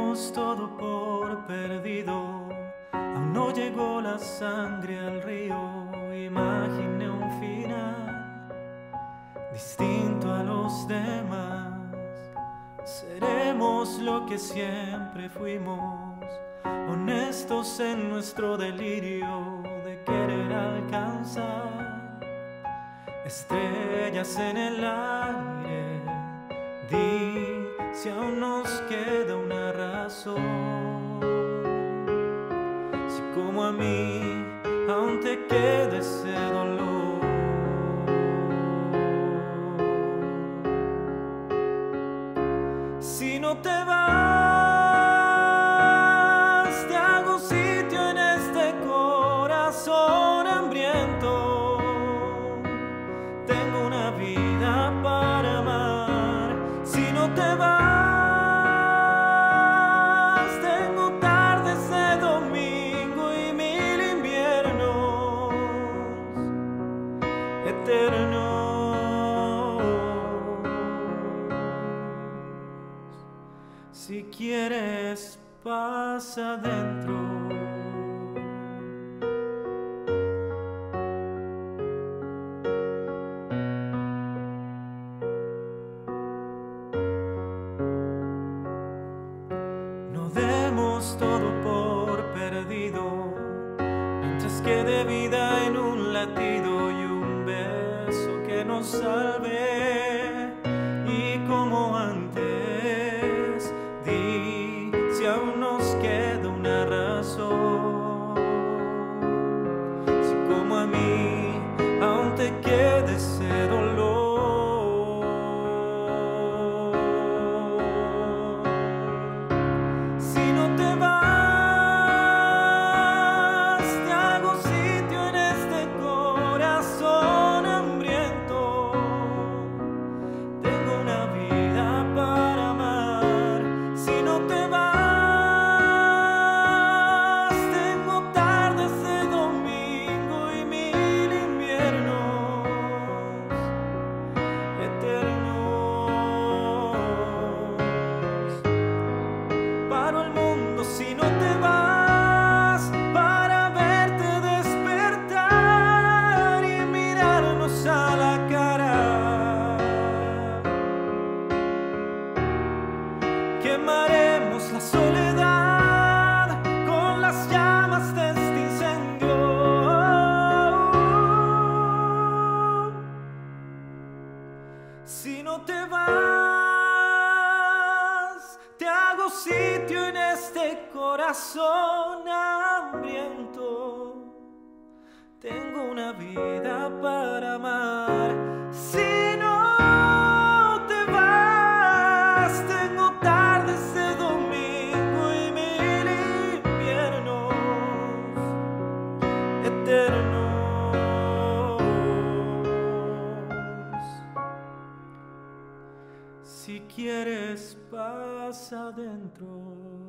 demos todo por perdido. Aún no llegó la sangre al río. Imaginé un final distinto a los demás. Seremos lo que siempre fuimos, honestos en nuestro delirio de querer alcanzar estrellas en el aire. Di si aún nos queda una razón, si como a mí aún te queda ese dolor. Si no te vas, te hago sitio en este corazón hambriento. Tengo una vida para amar. Si no te vas, tengo tardes de domingo y 1000 inviernos eternos. Si quieres, pasa adentro. No demos todo por perdido, mientras quede vida en un latido y un beso que nos salve. Y como antes, di si aún nos queda una razón, si como a mí aún te queda ese dolor. Si no te vas, te hago sitio en este corazón hambriento. Tengo una vida para amar. Si no te vas, tengo tardes de domingo y 1000 inviernos eternos. Paro el mundo si no te vas, para verte despertar y mirarnos a la cara. Quemaremos la soledad con las llamas de este incendio. Si no te vas, te hago sitio en este corazón hambriento. Tengo una vida para amar. Si no te vas, tengo tardes de domingo y 1000 inviernos eternos. Si quieres, pasa adentro.